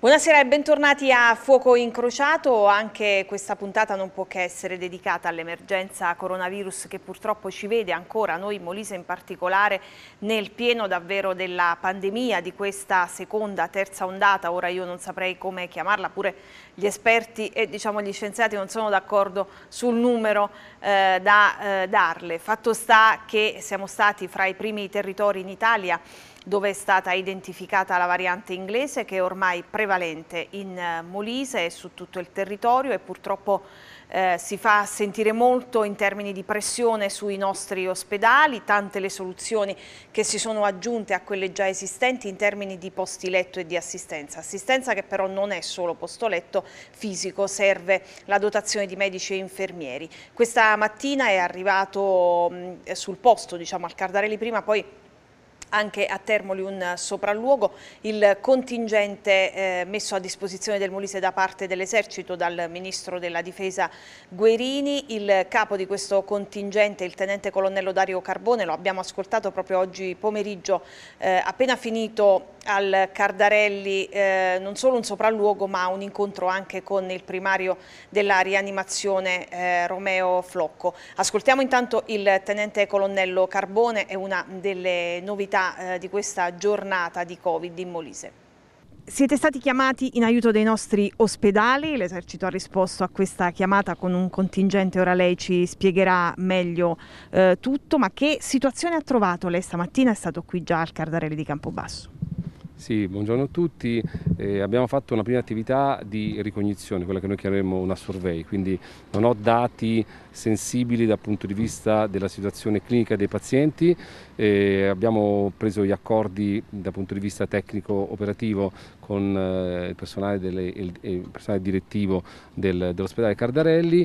Buonasera e bentornati a Fuoco Incrociato. Anche questa puntata non può che essere dedicata all'emergenza coronavirus che purtroppo ci vede ancora, noi Molise in particolare, nel pieno davvero della pandemia, di questa seconda, terza ondata. Ora io non saprei come chiamarla, pure gli esperti e gli scienziati non sono d'accordo sul numero da darle. Fatto sta che siamo stati fra i primi territori in Italia dove è stata identificata la variante inglese, che è ormai prevalente in Molise e su tutto il territorio, e purtroppo si fa sentire molto in termini di pressione sui nostri ospedali, tante le soluzioni che si sono aggiunte a quelle già esistenti in termini di posti letto e di assistenza. Assistenza che però non è solo posto letto fisico, serve la dotazione di medici e infermieri. Questa mattina è arrivato sul posto, al Cardarelli prima, poi anche a Termoli un sopralluogo, il contingente messo a disposizione del Molise da parte dell'Esercito dal Ministro della Difesa Guerini. Il capo di questo contingente, il tenente colonnello Dario Carbone, lo abbiamo ascoltato proprio oggi pomeriggio, appena finito al Cardarelli, non solo un sopralluogo ma un incontro anche con il primario della rianimazione Romeo Flocco. Ascoltiamo intanto il tenente colonnello Carbone e una delle novità di questa giornata di Covid in Molise. Siete stati chiamati in aiuto dei nostri ospedali, l'Esercito ha risposto a questa chiamata con un contingente, ora lei ci spiegherà meglio tutto, ma che situazione ha trovato lei stamattina? È stato qui già al Cardarelli di Campobasso. Sì, buongiorno a tutti. Abbiamo fatto una prima attività di ricognizione, quella che noi chiameremo una survey, quindi non ho dati sensibili dal punto di vista della situazione clinica dei pazienti. Abbiamo preso gli accordi dal punto di vista tecnico-operativo con il personale direttivo dell'ospedale Cardarelli.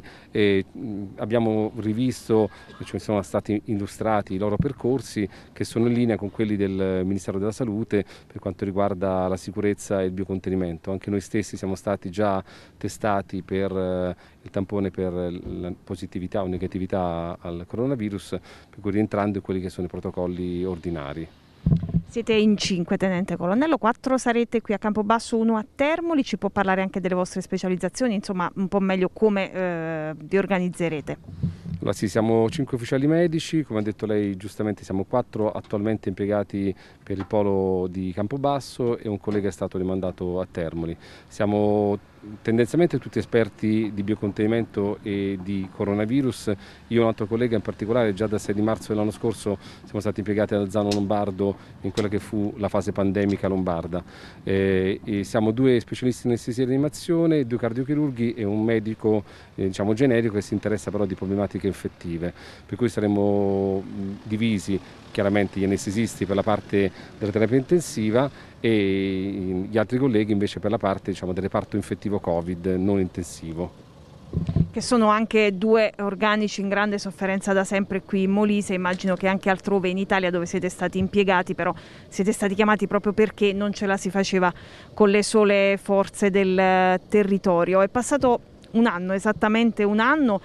Abbiamo rivisto, ci sono stati illustrati i loro percorsi che sono in linea con quelli del Ministero della Salute per quanto riguarda la sicurezza e il biocontenimento. Anche noi stessi siamo stati già testati per il tampone per la positività o negatività al coronavirus, per cui rientrando in quelli che sono i protocolli ordinari. Siete in 5, tenente colonnello, 4 sarete qui a Campobasso, 1 a Termoli. Ci può parlare anche delle vostre specializzazioni, insomma un po' meglio come vi organizzerete? Allora sì, siamo 5 ufficiali medici, come ha detto lei giustamente siamo 4 attualmente impiegati per il polo di Campobasso e un collega è stato rimandato a Termoli. Siamo tendenzialmente tutti esperti di biocontenimento e di coronavirus. Io e un altro collega in particolare già dal 6 di marzo dell'anno scorso siamo stati impiegati ad Alzano Lombardo in quella che fu la fase pandemica lombarda. E siamo 2 specialisti in anestesia e rianimazione, 2 cardiochirurghi e un medico generico che si interessa però di problematiche infettive, per cui saremo divisi chiaramente gli anestesisti per la parte della terapia intensiva e gli altri colleghi invece per la parte del reparto infettivo Covid non intensivo. Che sono anche 2 organici in grande sofferenza da sempre qui in Molise, immagino che anche altrove in Italia dove siete stati impiegati, però siete stati chiamati proprio perché non ce la si faceva con le sole forze del territorio. È passato un anno, esattamente un anno,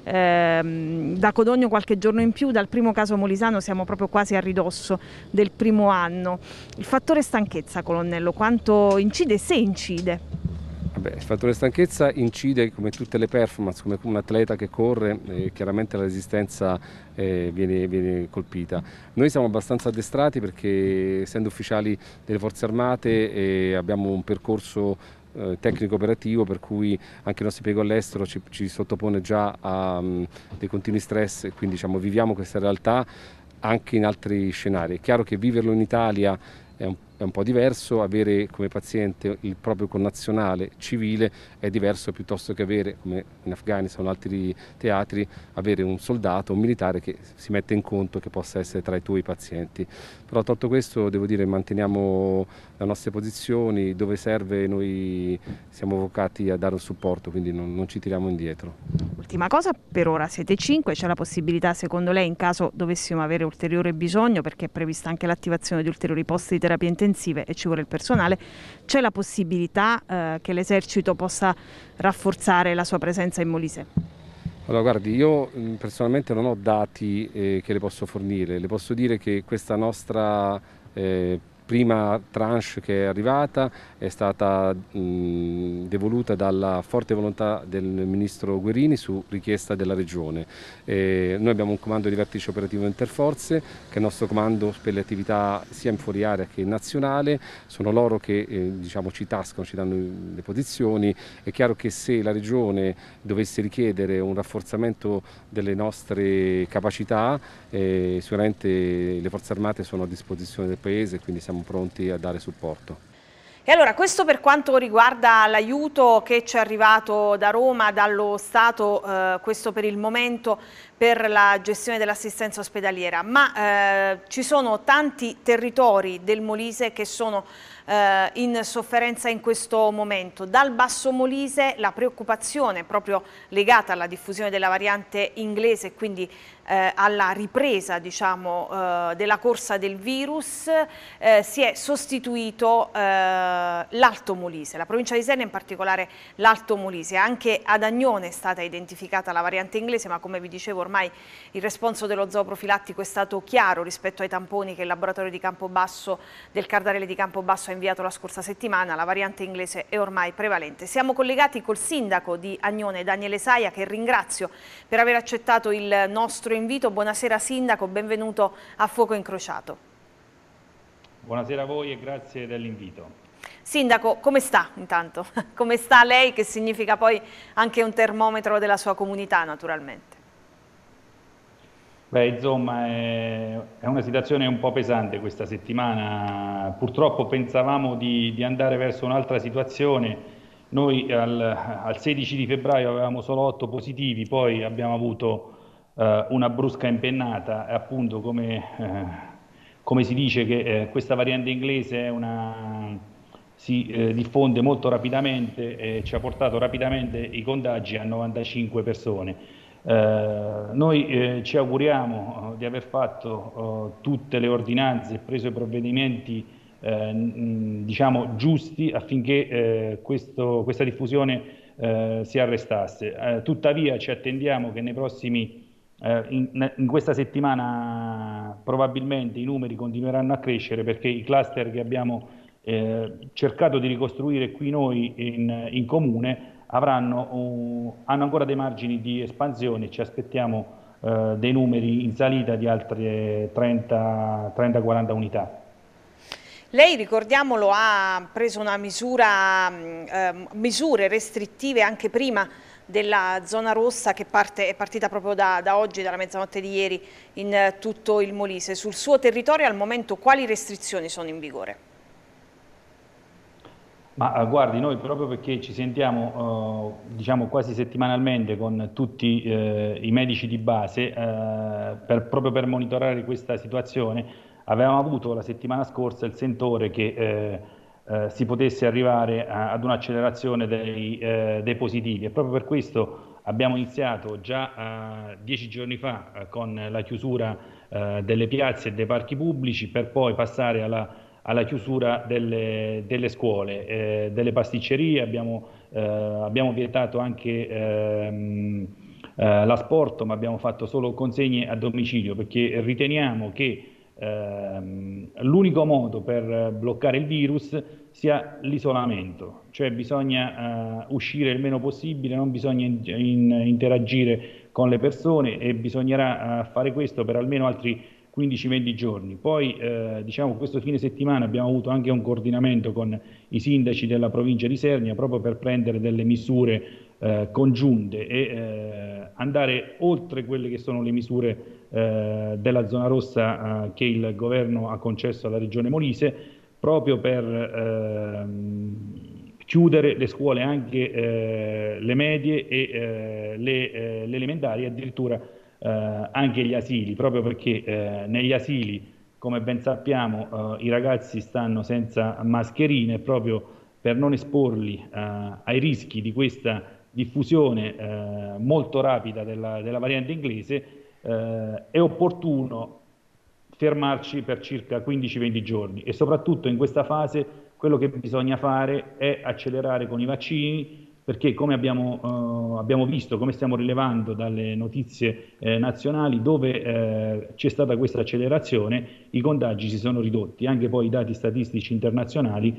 da Codogno qualche giorno in più, dal primo caso molisano siamo proprio quasi a ridosso del primo anno. Il fattore stanchezza, colonnello, quanto incide, se incide? Il fattore stanchezza incide come tutte le performance, come un atleta che corre, chiaramente la resistenza viene colpita. Noi siamo abbastanza addestrati perché essendo ufficiali delle forze armate abbiamo un percorso tecnico operativo per cui anche il nostro impiego all'estero ci sottopone già a dei continui stress e quindi viviamo questa realtà anche in altri scenari. È chiaro che viverlo in Italia è un po' diverso, avere come paziente il proprio connazionale civile è diverso piuttosto che avere, come in Afghanistan o altri teatri, avere un soldato, un militare che si mette in conto che possa essere tra i tuoi pazienti. Però tolto questo devo dire manteniamo le nostre posizioni, dove serve noi siamo vocati a dare un supporto, quindi non ci tiriamo indietro. Ultima cosa, per ora siete 5, c'è la possibilità secondo lei in caso dovessimo avere ulteriore bisogno, perché è prevista anche l'attivazione di ulteriori posti di terapia intensive e ci vuole il personale, c'è la possibilità che l'Esercito possa rafforzare la sua presenza in Molise? Allora guardi, io personalmente non ho dati che le posso fornire, le posso dire che questa nostra prima tranche che è arrivata è stata devoluta dalla forte volontà del ministro Guerini su richiesta della Regione. Noi abbiamo un comando di vertice operativo interforze, che è il nostro comando per le attività sia in fuori area che nazionale. Sono loro che diciamo, ci tascano, ci danno le posizioni. È chiaro che se la Regione dovesse richiedere un rafforzamento delle nostre capacità, sicuramente le forze armate sono a disposizione del Paese, quindi siamo pronti a dare supporto. E allora, questo per quanto riguarda l'aiuto che ci è arrivato da Roma, dallo Stato, questo per il momento per la gestione dell'assistenza ospedaliera, ma ci sono tanti territori del Molise che sono in sofferenza in questo momento. Dal Basso Molise la preoccupazione proprio legata alla diffusione della variante inglese e quindi alla ripresa, diciamo, della corsa del virus, si è sostituito l'Alto Molise, la provincia di Isernia, in particolare l'Alto Molise. Anche ad Agnone è stata identificata la variante inglese, ma come vi dicevo ormai il responso dello zooprofilattico è stato chiaro rispetto ai tamponi che il laboratorio di Campobasso, del Cardarelli di Campobasso, ha inviato la scorsa settimana. La variante inglese è ormai prevalente. Siamo collegati col sindaco di Agnone, Daniele Saia, che ringrazio per aver accettato il nostro invito. Buonasera sindaco, benvenuto a Fuoco Incrociato. Buonasera a voi e grazie dell'invito. Sindaco, come sta intanto? Come sta lei, che significa poi anche un termometro della sua comunità naturalmente? Beh, insomma, è una situazione un po' pesante questa settimana. Purtroppo pensavamo di andare verso un'altra situazione. Noi al 16 di febbraio avevamo solo 8 positivi, poi abbiamo avuto una brusca impennata, e appunto come si dice che questa variante inglese si diffonde molto rapidamente e ci ha portato rapidamente i contagi a 95 persone. Noi ci auguriamo di aver fatto tutte le ordinanze e preso i provvedimenti diciamo giusti affinché questa diffusione si arrestasse. Tuttavia ci attendiamo che nei prossimi in questa settimana probabilmente i numeri continueranno a crescere, perché i cluster che abbiamo cercato di ricostruire qui noi in comune hanno ancora dei margini di espansione. Ci aspettiamo dei numeri in salita di altre 30-40 unità. Lei, ricordiamolo, ha preso una misure restrittive anche prima della zona rossa, che è partita proprio da oggi, dalla mezzanotte di ieri, in tutto il Molise. Sul suo territorio al momento quali restrizioni sono in vigore? Ma guardi, noi proprio perché ci sentiamo diciamo quasi settimanalmente con tutti i medici di base proprio per monitorare questa situazione, avevamo avuto la settimana scorsa il sentore che si potesse arrivare ad un'accelerazione dei positivi, e proprio per questo abbiamo iniziato già 10 giorni fa con la chiusura delle piazze e dei parchi pubblici, per poi passare alla chiusura delle scuole, delle pasticcerie. Abbiamo vietato anche l'asporto, ma abbiamo fatto solo consegne a domicilio, perché riteniamo che l'unico modo per bloccare il virus sia l'isolamento, cioè bisogna uscire il meno possibile, non bisogna interagire con le persone, e bisognerà fare questo per almeno altri 15-20 giorni. Poi diciamo, questo fine settimana abbiamo avuto anche un coordinamento con i sindaci della provincia di Isernia proprio per prendere delle misure congiunte e andare oltre quelle che sono le misure della zona rossa che il governo ha concesso alla regione Molise, proprio per chiudere le scuole, anche le medie e le elementari, addirittura anche gli asili, proprio perché negli asili, come ben sappiamo, i ragazzi stanno senza mascherine, proprio per non esporli ai rischi di questa diffusione molto rapida della variante inglese. È opportuno fermarci per circa 15-20 giorni, e soprattutto in questa fase quello che bisogna fare è accelerare con i vaccini, perché come abbiamo visto, come stiamo rilevando dalle notizie nazionali, dove c'è stata questa accelerazione, i contagi si sono ridotti. Anche poi i dati statistici internazionali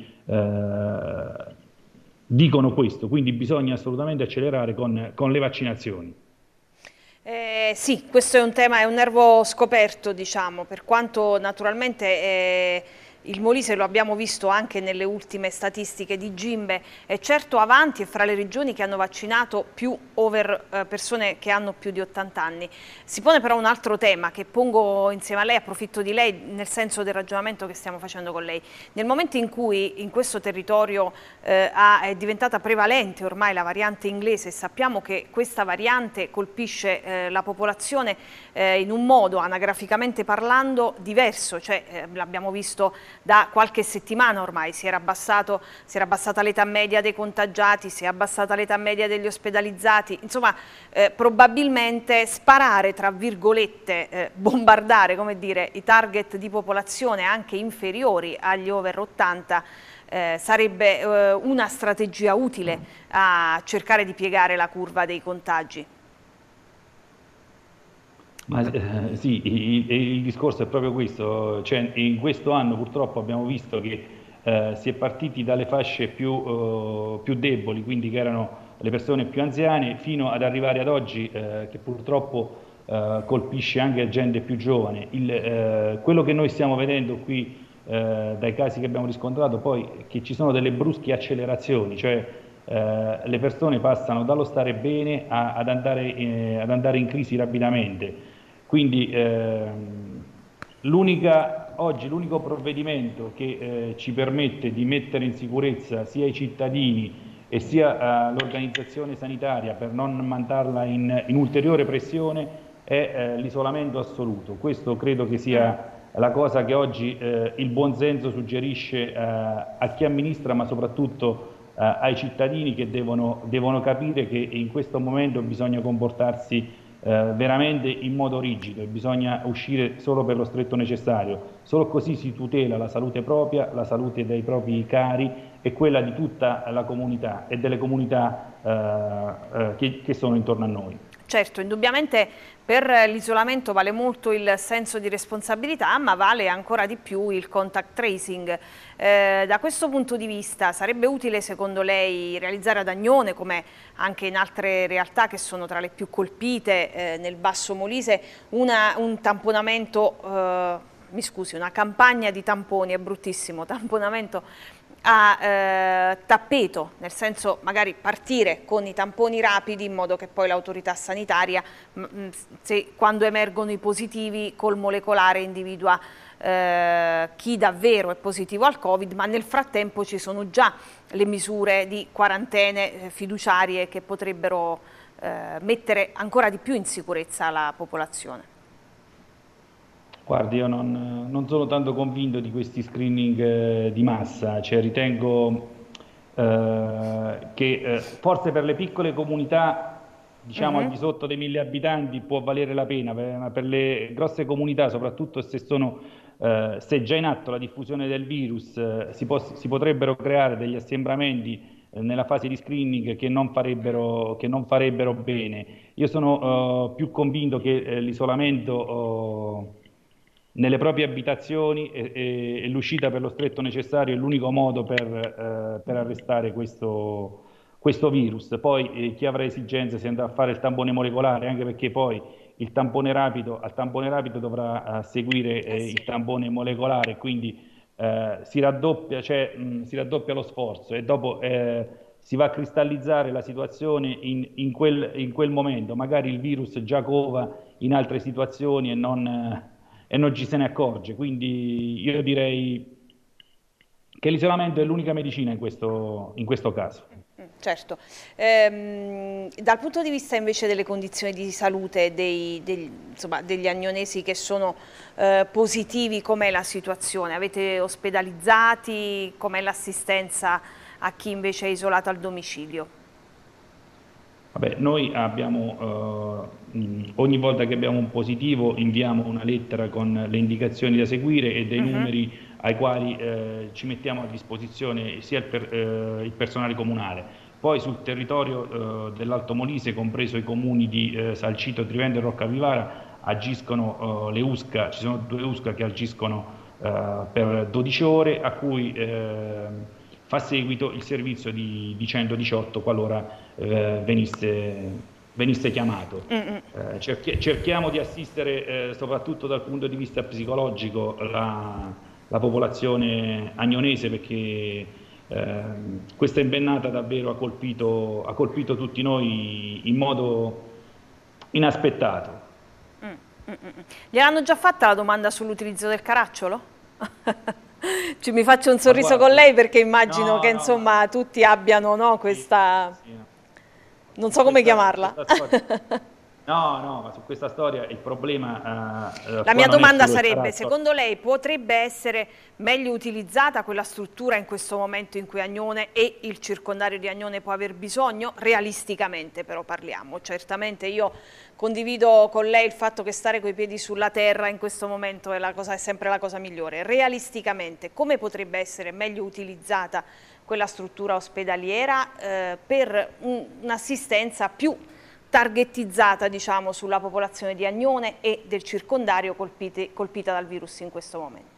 dicono questo, quindi bisogna assolutamente accelerare con le vaccinazioni. Sì, questo è un tema, è un nervo scoperto, diciamo, per quanto naturalmente il Molise, lo abbiamo visto anche nelle ultime statistiche di Gimbe, è certo avanti e fra le regioni che hanno vaccinato più persone che hanno più di 80 anni. Si pone però un altro tema che pongo insieme a lei, approfitto di lei nel senso del ragionamento che stiamo facendo con lei. Nel momento in cui in questo territorio è diventata prevalente ormai la variante inglese e sappiamo che questa variante colpisce la popolazione in un modo, anagraficamente parlando, diverso, cioè l'abbiamo visto da qualche settimana ormai, si era abbassata l'età media dei contagiati, si è abbassata l'età media degli ospedalizzati, insomma probabilmente sparare, tra virgolette, bombardare, come dire, i target di popolazione anche inferiori agli over 80 sarebbe una strategia utile a cercare di piegare la curva dei contagi. Sì, il discorso è proprio questo, cioè, in questo anno purtroppo abbiamo visto che si è partiti dalle fasce più deboli, quindi che erano le persone più anziane, fino ad arrivare ad oggi che purtroppo colpisce anche gente più giovane. Quello che noi stiamo vedendo qui dai casi che abbiamo riscontrato poi è che ci sono delle brusche accelerazioni, cioè le persone passano dallo stare bene ad andare in crisi rapidamente. Quindi oggi l'unico provvedimento che ci permette di mettere in sicurezza sia i cittadini e sia l'organizzazione sanitaria per non mandarla in ulteriore pressione è l'isolamento assoluto. Questo credo che sia la cosa che oggi il buonsenso suggerisce a chi amministra, ma soprattutto ai cittadini, che devono capire che in questo momento bisogna comportarsi veramente in modo rigido e bisogna uscire solo per lo stretto necessario. Solo così si tutela la salute propria, la salute dei propri cari e quella di tutta la comunità e delle comunità che sono intorno a noi. Certo, indubbiamente per l'isolamento vale molto il senso di responsabilità, ma vale ancora di più il contact tracing. Da questo punto di vista sarebbe utile secondo lei realizzare ad Agnone, come anche in altre realtà che sono tra le più colpite nel Basso Molise, un tamponamento, mi scusi, una campagna di tamponi, è bruttissimo, tamponamento a tappeto, nel senso magari partire con i tamponi rapidi in modo che poi l'autorità sanitaria, quando emergono i positivi, col molecolare individua chi davvero è positivo al Covid, ma nel frattempo ci sono già le misure di quarantene fiduciarie che potrebbero mettere ancora di più in sicurezza la popolazione. Guardi, io non sono tanto convinto di questi screening di massa, cioè ritengo che forse per le piccole comunità, diciamo al di sotto dei 1000 abitanti, può valere la pena, ma per le grosse comunità, soprattutto se è già in atto la diffusione del virus, si potrebbero creare degli assembramenti nella fase di screening che non farebbero bene. Io sono più convinto che l'isolamento nelle proprie abitazioni e l'uscita per lo stretto necessario è l'unico modo per arrestare questo virus. Poi chi avrà esigenze si andrà a fare il tampone molecolare, anche perché poi al tampone rapido dovrà seguire il tampone molecolare, quindi si raddoppia lo sforzo e dopo si va a cristallizzare la situazione in quel momento. Magari il virus già cova in altre situazioni e non ci se ne accorge, quindi io direi che l'isolamento è l'unica medicina in questo caso. Certo, dal punto di vista invece delle condizioni di salute degli agnonesi che sono positivi, com'è la situazione? Avete ospedalizzati? Com'è l'assistenza a chi invece è isolato al domicilio? Vabbè, noi abbiamo, ogni volta che abbiamo un positivo inviamo una lettera con le indicazioni da seguire e dei numeri ai quali ci mettiamo a disposizione sia il personale comunale. Poi sul territorio dell'Alto Molise, compreso i comuni di Salcito, Trivende e Roccavivara, agiscono le USCA, ci sono 2 USCA che agiscono per 12 ore, a cui fa seguito il servizio di 118 qualora venisse chiamato. Cerchiamo di assistere soprattutto dal punto di vista psicologico la popolazione agnonese, perché questa impennata davvero ha colpito tutti noi in modo inaspettato. Gliel'hanno già fatta la domanda sull'utilizzo del caracciolo? Mi faccio un sorriso con lei, perché immagino che insomma tutti abbiano questa... non so come chiamarla. No, ma su questa storia il problema... La mia domanda sarebbe, secondo lei potrebbe essere meglio utilizzata quella struttura in questo momento in cui Agnone e il circondario di Agnone può aver bisogno? Realisticamente però parliamo. Certamente io condivido con lei il fatto che stare coi piedi sulla terra in questo momento è sempre la cosa migliore. Realisticamente come potrebbe essere meglio utilizzata quella struttura ospedaliera per un'assistenza più targetizzata, diciamo, sulla popolazione di Agnone e del circondario colpita dal virus in questo momento?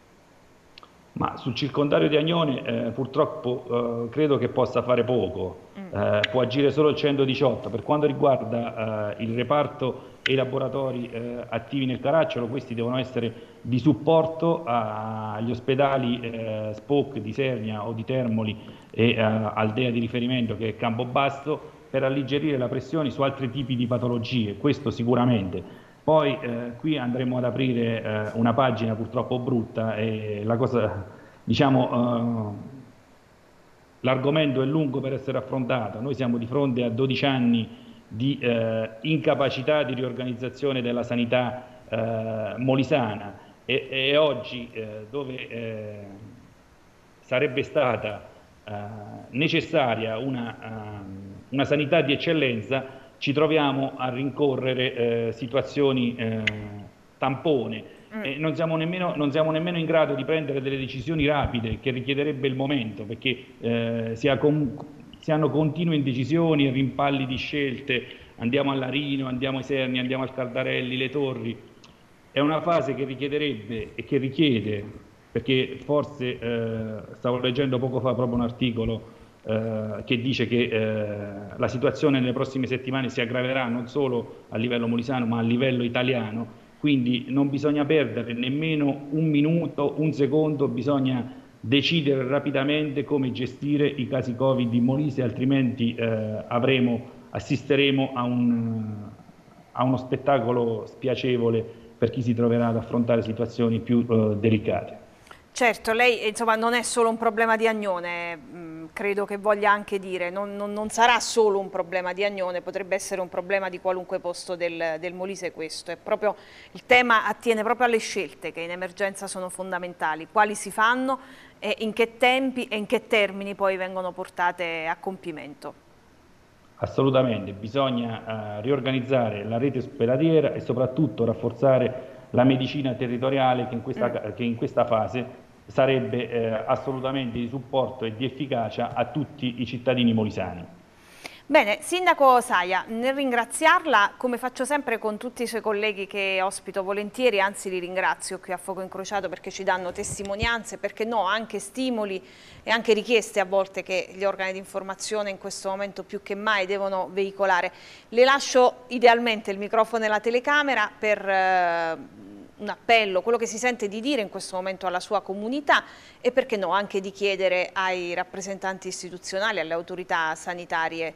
Ma sul circondario di Agnone purtroppo credo che possa fare poco, può agire solo il 118. Per quanto riguarda il reparto e i laboratori attivi nel Caracciolo, questi devono essere di supporto agli ospedali SPOC di Sernia o di Termoli e al DEA di riferimento, che è Campobasso, per alleggerire la pressione su altri tipi di patologie, questo sicuramente. Poi qui andremo ad aprire una pagina purtroppo brutta, e la cosa, diciamo, l'argomento è lungo per essere affrontato. Noi siamo di fronte a 12 anni di incapacità di riorganizzazione della sanità molisana, e oggi dove sarebbe stata necessaria una sanità di eccellenza, ci troviamo a rincorrere situazioni tampone, e non siamo nemmeno in grado di prendere delle decisioni rapide che richiederebbe il momento, perché si hanno continue indecisioni e rimpalli di scelte. Andiamo all'Arino, andiamo ai Serni, andiamo al Cardarelli, le Torri. È una fase che richiederebbe e che richiede, perché forse stavo leggendo poco fa proprio un articolo che dice che la situazione nelle prossime settimane si aggraverà non solo a livello molisano ma a livello italiano, quindi non bisogna perdere nemmeno un minuto, un secondo, bisogna decidere rapidamente come gestire i casi Covid in Molise, altrimenti assisteremo a uno spettacolo spiacevole per chi si troverà ad affrontare situazioni più delicate. Certo, lei insomma non è solo un problema di Agnone, credo che voglia anche dire, non sarà solo un problema di Agnone, potrebbe essere un problema di qualunque posto del Molise questo. È proprio, il tema attiene proprio alle scelte che in emergenza sono fondamentali, quali si fanno e in che tempi e in che termini poi vengono portate a compimento. Assolutamente, bisogna riorganizzare la rete ospedaliera e soprattutto rafforzare la medicina territoriale, che in questa fase sarebbe assolutamente di supporto e di efficacia a tutti i cittadini molisani. Bene, Sindaco Saia, nel ringraziarla, come faccio sempre con tutti i suoi colleghi che ospito volentieri, anzi li ringrazio qui a Fuoco Incrociato perché ci danno testimonianze, perché no, anche stimoli e anche richieste a volte che gli organi di informazione in questo momento più che mai devono veicolare. Le lascio idealmente il microfono e la telecamera per un appello, quello che si sente di dire in questo momento alla sua comunità e perché no, anche di chiedere ai rappresentanti istituzionali, alle autorità sanitarie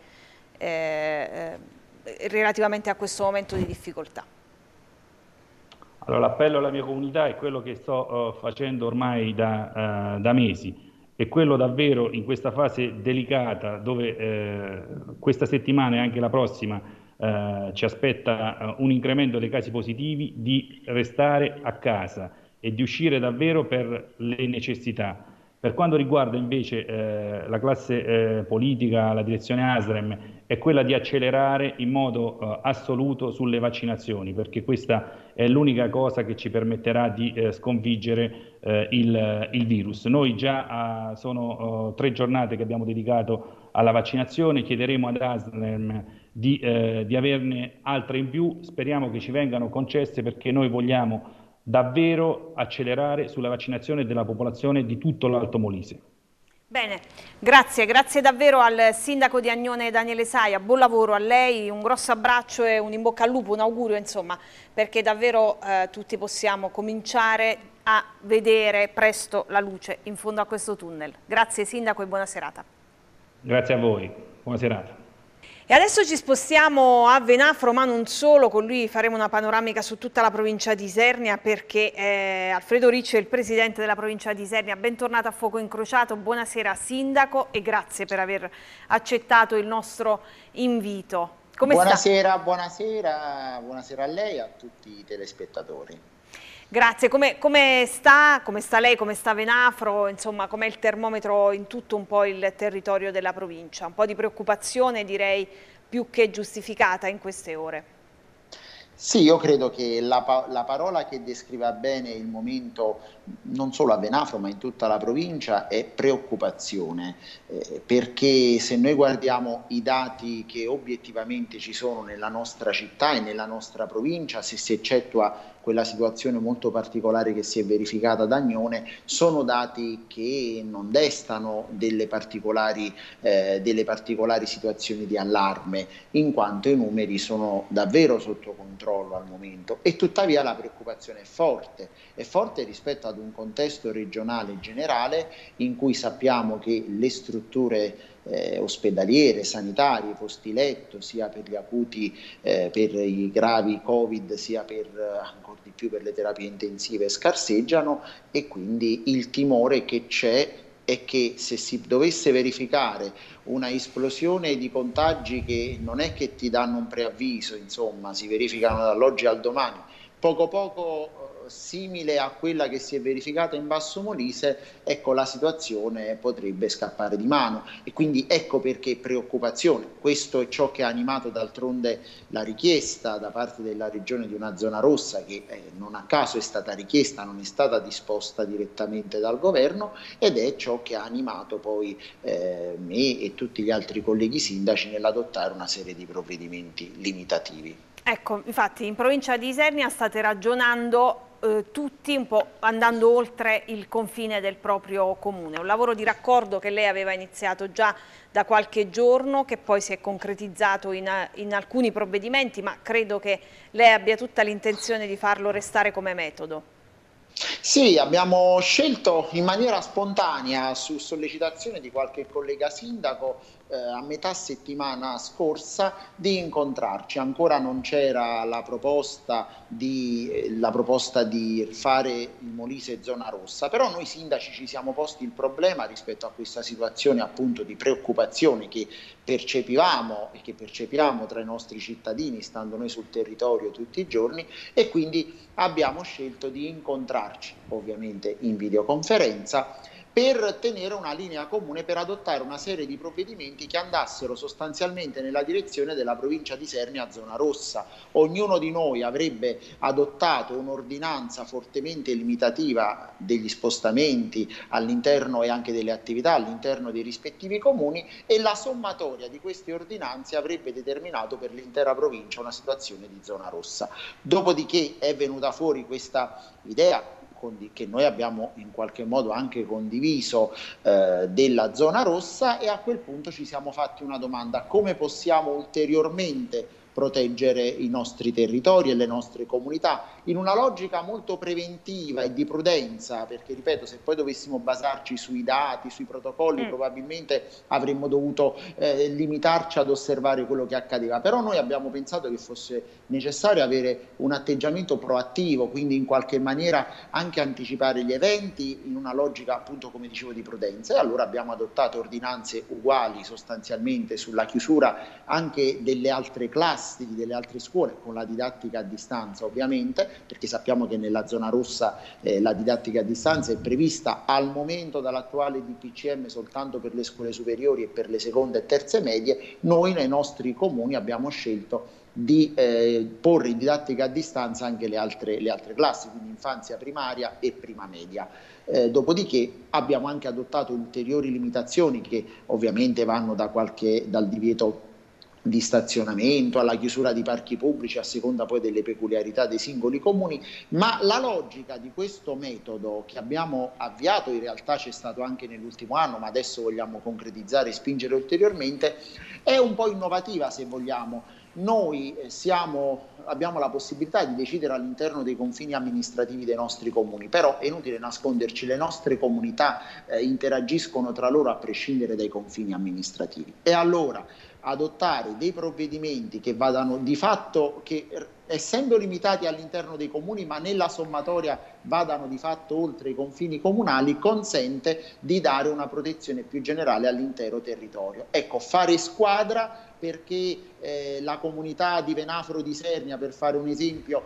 relativamente a questo momento di difficoltà. Allora, l'appello alla mia comunità è quello che sto facendo ormai da mesi, è quello davvero in questa fase delicata dove questa settimana e anche la prossima ci aspetta un incremento dei casi positivi, di restare a casa e di uscire davvero per le necessità. Per quanto riguarda invece la classe politica, la direzione ASREM, è quella di accelerare in modo assoluto sulle vaccinazioni, perché questa è l'unica cosa che ci permetterà di sconfiggere il virus. Noi già sono 3 giornate che abbiamo dedicato alla vaccinazione, chiederemo ad ASLERM di averne altre in più, speriamo che ci vengano concesse perché noi vogliamo davvero accelerare sulla vaccinazione della popolazione di tutto l'Alto Molise. Bene, grazie davvero al sindaco di Agnone Daniele Saia, buon lavoro a lei, un grosso abbraccio e un in bocca al lupo, un augurio insomma, perché davvero tutti possiamo cominciare a vedere presto la luce in fondo a questo tunnel. Grazie sindaco e buona serata. Grazie a voi, buona serata. E adesso ci spostiamo a Venafro, ma non solo, con lui faremo una panoramica su tutta la provincia di Isernia perché Alfredo Ricci è il presidente della provincia di Isernia. Bentornato a Fuoco Incrociato, buonasera sindaco e grazie per aver accettato il nostro invito. Buonasera a lei e a tutti i telespettatori. Grazie, come sta lei, come sta Venafro, insomma com'è il termometro in tutto un po' il territorio della provincia? Un po' di preoccupazione direi più che giustificata in queste ore. Sì, io credo che la parola che descriva bene il momento non solo a Venafro ma in tutta la provincia è preoccupazione, perché se noi guardiamo i dati che obiettivamente ci sono nella nostra città e nella nostra provincia, se si eccettua quella situazione molto particolare che si è verificata ad Agnone, sono dati che non destano delle particolari situazioni di allarme, in quanto i numeri sono davvero sotto controllo al momento e tuttavia la preoccupazione è forte rispetto ad un contesto regionale generale in cui sappiamo che le strutture ospedaliere, sanitarie, posti letto, sia per gli acuti, per i gravi Covid, sia per ancora di più per le terapie intensive scarseggiano e quindi il timore che c'è è che se si dovesse verificare una esplosione di contagi che non è che ti danno un preavviso, insomma, si verificano dall'oggi al domani, poco simile a quella che si è verificata in Basso Molise, ecco la situazione potrebbe scappare di mano e quindi ecco perché preoccupazione. Questo è ciò che ha animato d'altronde la richiesta da parte della regione di una zona rossa che non a caso è stata richiesta, non è stata disposta direttamente dal governo ed è ciò che ha animato poi me e tutti gli altri colleghi sindaci nell'adottare una serie di provvedimenti limitativi. Ecco, infatti in provincia di Isernia state ragionando tutti un po' andando oltre il confine del proprio comune. Un lavoro di raccordo che lei aveva iniziato già da qualche giorno, che poi si è concretizzato in alcuni provvedimenti, ma credo che lei abbia tutta l'intenzione di farlo restare come metodo. Sì, abbiamo scelto in maniera spontanea, su sollecitazione di qualche collega sindaco, a metà settimana scorsa di incontrarci. Ancora non c'era la proposta di fare il Molise zona rossa, però noi sindaci ci siamo posti il problema rispetto a questa situazione appunto di preoccupazione che percepivamo e che percepiamo tra i nostri cittadini stando noi sul territorio tutti i giorni e quindi abbiamo scelto di incontrarci ovviamente in videoconferenza per tenere una linea comune, per adottare una serie di provvedimenti che andassero sostanzialmente nella direzione della provincia di Isernia zona rossa. Ognuno di noi avrebbe adottato un'ordinanza fortemente limitativa degli spostamenti all'interno e anche delle attività all'interno dei rispettivi comuni e la sommatoria di queste ordinanze avrebbe determinato per l'intera provincia una situazione di zona rossa. Dopodiché è venuta fuori questa idea che noi abbiamo in qualche modo anche condiviso della zona rossa e a quel punto ci siamo fatti una domanda: come possiamo ulteriormente proteggere i nostri territori e le nostre comunità in una logica molto preventiva e di prudenza, perché ripeto, se poi dovessimo basarci sui dati, sui protocolli, probabilmente avremmo dovuto limitarci ad osservare quello che accadeva, però noi abbiamo pensato che fosse necessario avere un atteggiamento proattivo, quindi in qualche maniera anche anticipare gli eventi in una logica appunto come dicevo di prudenza e allora abbiamo adottato ordinanze uguali sostanzialmente sulla chiusura anche delle altre classi scolastici, delle altre scuole, con la didattica a distanza ovviamente, perché sappiamo che nella zona rossa la didattica a distanza è prevista al momento dall'attuale DPCM soltanto per le scuole superiori e per le seconde e terze medie. Noi nei nostri comuni abbiamo scelto di porre in didattica a distanza anche le altre classi, quindi infanzia primaria e prima media. Dopodiché abbiamo anche adottato ulteriori limitazioni che ovviamente vanno dal divieto di stazionamento alla chiusura di parchi pubblici a seconda poi delle peculiarità dei singoli comuni, ma la logica di questo metodo che abbiamo avviato, in realtà c'è stato anche nell'ultimo anno, ma adesso vogliamo concretizzare e spingere ulteriormente, è un po' innovativa se vogliamo. Noi abbiamo la possibilità di decidere all'interno dei confini amministrativi dei nostri comuni, però è inutile nasconderci, le nostre comunità interagiscono tra loro a prescindere dai confini amministrativi. E allora adottare dei provvedimenti che vadano di fatto, che essendo limitati all'interno dei comuni ma nella sommatoria vadano di fatto oltre i confini comunali, consente di dare una protezione più generale all'intero territorio. Ecco, fare squadra, perché la comunità di Venafro di Sernia, per fare un esempio,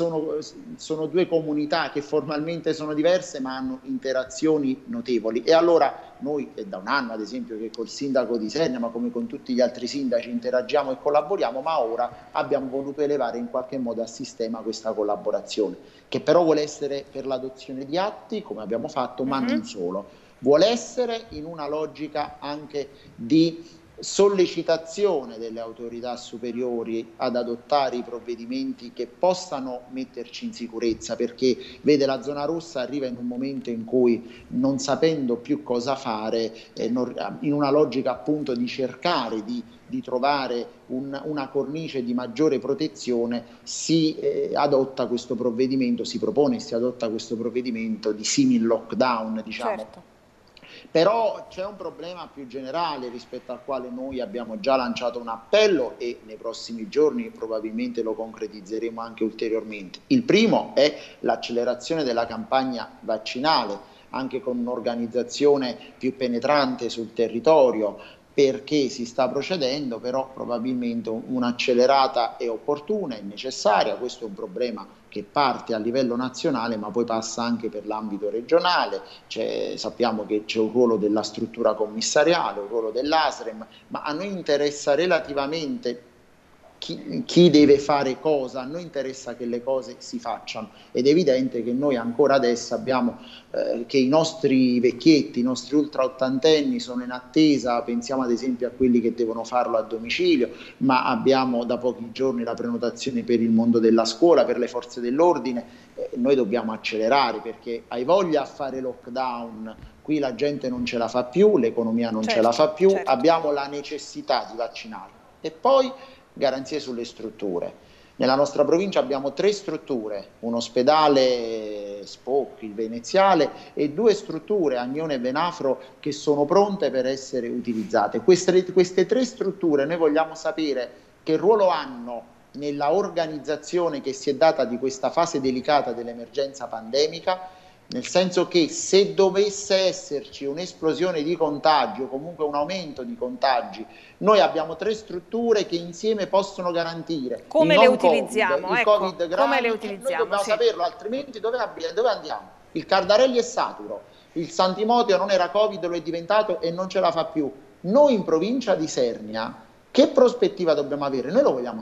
sono due comunità che formalmente sono diverse ma hanno interazioni notevoli, e allora noi è da un anno ad esempio che col sindaco di Sernia, ma come con tutti gli altri sindaci, interagiamo e collaboriamo, ma ora abbiamo voluto elevare in qualche modo a sistema questa collaborazione, che però vuole essere per l'adozione di atti, come abbiamo fatto, ma non solo, vuole essere in una logica anche di sollecitazione delle autorità superiori ad adottare i provvedimenti che possano metterci in sicurezza, perché vede, la zona rossa arriva in un momento in cui, non sapendo più cosa fare, in una logica appunto di cercare di trovare una cornice di maggiore protezione, si adotta questo provvedimento, si propone e si adotta questo provvedimento di simil lockdown, diciamo. Certo. Però c'è un problema più generale rispetto al quale noi abbiamo già lanciato un appello e nei prossimi giorni probabilmente lo concretizzeremo anche ulteriormente. Il primo è l'accelerazione della campagna vaccinale, anche con un'organizzazione più penetrante sul territorio, perché si sta procedendo, però probabilmente un'accelerata è opportuna, è necessaria. Questo è un problema che parte a livello nazionale ma poi passa anche per l'ambito regionale. Sappiamo che c'è un ruolo della struttura commissariale, un ruolo dell'ASREM, ma a noi interessa relativamente chi deve fare cosa, a noi interessa che le cose si facciano, ed è evidente che noi ancora adesso abbiamo che i nostri vecchietti, i nostri ultra ottantenni sono in attesa, pensiamo ad esempio a quelli che devono farlo a domicilio, ma abbiamo da pochi giorni la prenotazione per il mondo della scuola, per le forze dell'ordine. Noi dobbiamo accelerare, perché hai voglia a fare lockdown, qui la gente non ce la fa più, l'economia non ce la fa più, abbiamo la necessità di vaccinare. E poi garanzie sulle strutture. Nella nostra provincia abbiamo 3 strutture, un ospedale SPOC, il Veneziale, e 2 strutture, Agnone e Venafro, che sono pronte per essere utilizzate. Queste 3 strutture noi vogliamo sapere che ruolo hanno nella organizzazione che si è data di questa fase delicata dell'emergenza pandemica, nel senso che se dovesse esserci un'esplosione di contagi o comunque un aumento di contagi, noi abbiamo 3 strutture che insieme possono garantire come le utilizziamo, il Covid grave, come le utilizziamo, noi dobbiamo saperlo, altrimenti dove andiamo? Il Cardarelli è saturo, il San Timoteo non era Covid, lo è diventato e non ce la fa più. Noi in provincia di Sernia che prospettiva dobbiamo avere? Noi lo vogliamo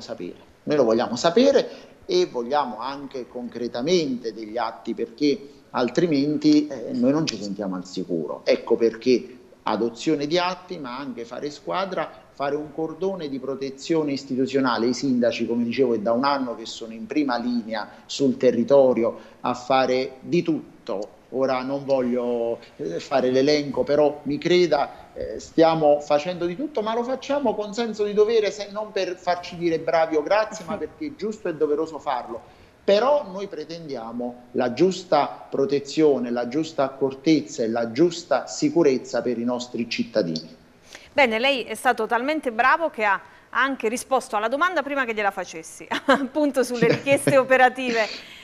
sapere, e vogliamo anche concretamente degli atti, perché altrimenti noi non ci sentiamo al sicuro. Ecco perché adozione di atti, ma anche fare squadra, fare un cordone di protezione istituzionale. I sindaci, come dicevo, è da un anno che sono in prima linea sul territorio a fare di tutto. Ora non voglio fare l'elenco, però mi creda, stiamo facendo di tutto, ma lo facciamo con senso di dovere, non per farci dire bravi o grazie, ma perché è giusto e doveroso farlo. Però noi pretendiamo la giusta protezione, la giusta accortezza e la giusta sicurezza per i nostri cittadini. Bene, lei è stato talmente bravo che ha anche risposto alla domanda prima che gliela facessi, appunto sulle richieste operative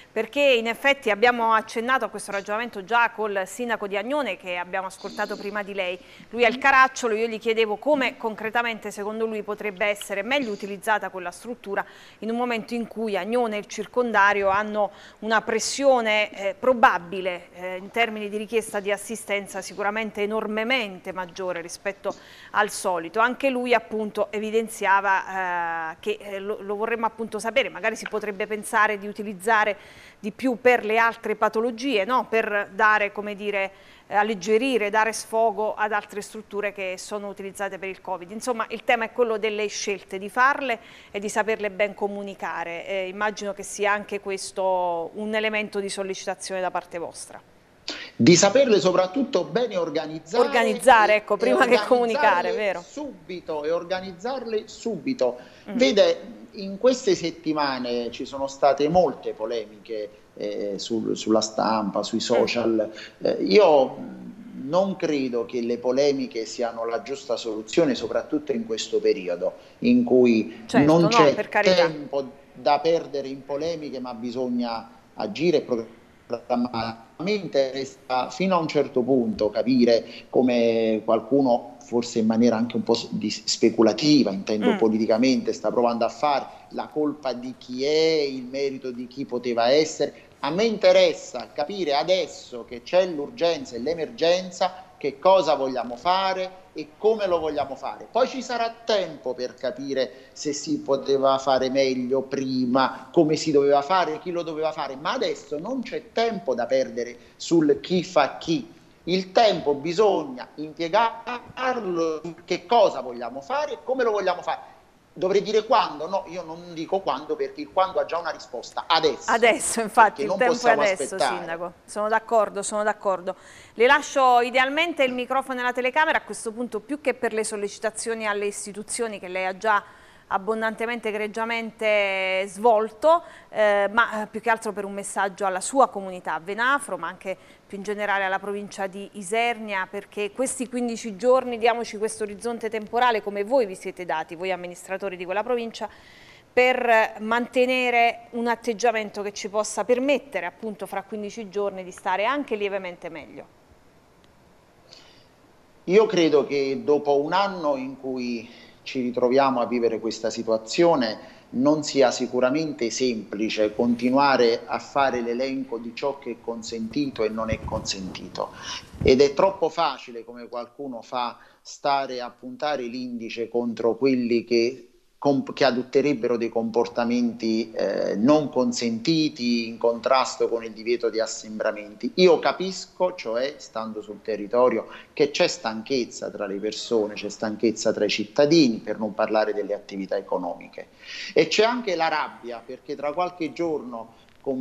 perché in effetti abbiamo accennato a questo ragionamento già col sindaco di Agnone, che abbiamo ascoltato prima di lei. Lui è il caracciolo, io gli chiedevo come concretamente secondo lui potrebbe essere meglio utilizzata quella struttura in un momento in cui Agnone e il circondario hanno una pressione probabile in termini di richiesta di assistenza sicuramente enormemente maggiore rispetto al solito. Anche lui appunto evidenziava che lo vorremmo appunto sapere, magari si potrebbe pensare di utilizzare di più per le altre patologie, no? Per dare, come dire, alleggerire, dare sfogo ad altre strutture che sono utilizzate per il Covid. Insomma, il tema è quello delle scelte, di farle e di saperle ben comunicare. Immagino che sia anche questo un elemento di sollecitazione da parte vostra. Di saperle soprattutto bene organizzare. Organizzare, ecco, prima che comunicare, vero? Subito, e organizzarle subito. Vede, in queste settimane ci sono state molte polemiche sulla stampa, sui social. Io non credo che le polemiche siano la giusta soluzione, soprattutto in questo periodo in cui non c'è tempo da perdere in polemiche, ma bisogna agire e programmare. Mi interessa fino a un certo punto capire come qualcuno, forse in maniera anche un po' speculativa, intendo politicamente, sta provando a fare la colpa di chi è, il merito di chi poteva essere. A me interessa capire adesso che c'è l'urgenza e l'emergenza che cosa vogliamo fare e come lo vogliamo fare. Poi ci sarà tempo per capire se si poteva fare meglio prima, come si doveva fare, chi lo doveva fare, ma adesso non c'è tempo da perdere sul chi fa chi. Il tempo bisogna impiegarlo su che cosa vogliamo fare e come lo vogliamo fare. Dovrei dire quando? No, io non dico quando, perché il quando ha già una risposta. Adesso, infatti, il tempo è adesso, aspettare. Sindaco. Sono d'accordo, sono d'accordo. Le lascio idealmente il microfono e la telecamera a questo punto, più che per le sollecitazioni alle istituzioni che lei ha già abbondantemente, egregiamente svolto, ma più che altro per un messaggio alla sua comunità, a Venafro, ma anche più in generale alla provincia di Isernia, perché questi 15 giorni, diamoci questo orizzonte temporale, come voi vi siete dati, voi amministratori di quella provincia, per mantenere un atteggiamento che ci possa permettere appunto fra 15 giorni di stare anche lievemente meglio. Io credo che dopo un anno in cui ci ritroviamo a vivere questa situazione non sia sicuramente semplice continuare a fare l'elenco di ciò che è consentito e non è consentito, ed è troppo facile, come qualcuno fa, stare a puntare l'indice contro quelli che adotterebbero dei comportamenti non consentiti, in contrasto con il divieto di assembramenti. Io capisco, cioè, stando sul territorio, che c'è stanchezza tra le persone, c'è stanchezza tra i cittadini, per non parlare delle attività economiche. E c'è anche la rabbia, perché tra qualche giorno,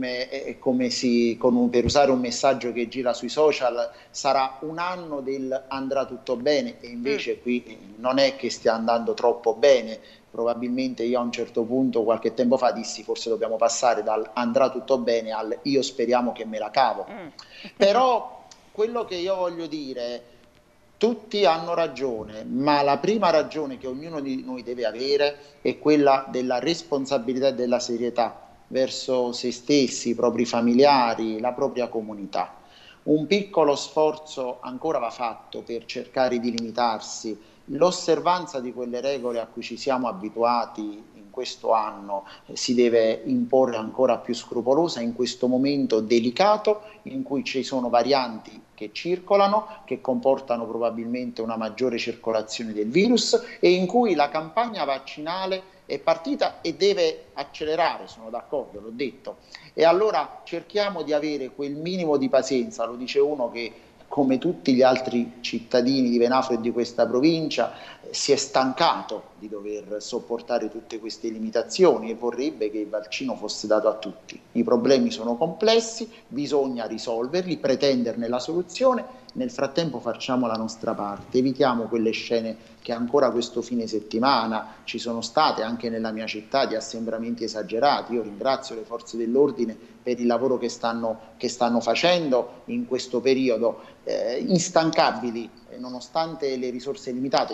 per usare un messaggio che gira sui social, sarà un anno del andrà tutto bene, e invece qui non è che stia andando troppo bene. Probabilmente io a un certo punto, qualche tempo fa, dissi forse dobbiamo passare dal andrà tutto bene al io speriamo che me la cavo. Però quello che io voglio dire, tutti hanno ragione, ma la prima ragione che ognuno di noi deve avere è quella della responsabilità e della serietà verso se stessi, i propri familiari, la propria comunità. Un piccolo sforzo ancora va fatto per cercare di limitarsi. L'osservanza di quelle regole a cui ci siamo abituati in questo anno si deve imporre ancora più scrupolosa in questo momento delicato in cui ci sono varianti che circolano, che comportano probabilmente una maggiore circolazione del virus, e in cui la campagna vaccinale è partita e deve accelerare, sono d'accordo, l'ho detto. E allora cerchiamo di avere quel minimo di pazienza, lo dice uno che, come tutti gli altri cittadini di Venafro e di questa provincia, si è stancato di dover sopportare tutte queste limitazioni e vorrebbe che il vaccino fosse dato a tutti. I problemi sono complessi, bisogna risolverli, pretenderne la soluzione. Nel frattempo facciamo la nostra parte, evitiamo quelle scene che ancora questo fine settimana ci sono state anche nella mia città, di assembramenti esagerati. Io ringrazio le forze dell'ordine per il lavoro che stanno facendo in questo periodo, instancabili, nonostante le risorse limitate. Ci vorrebbe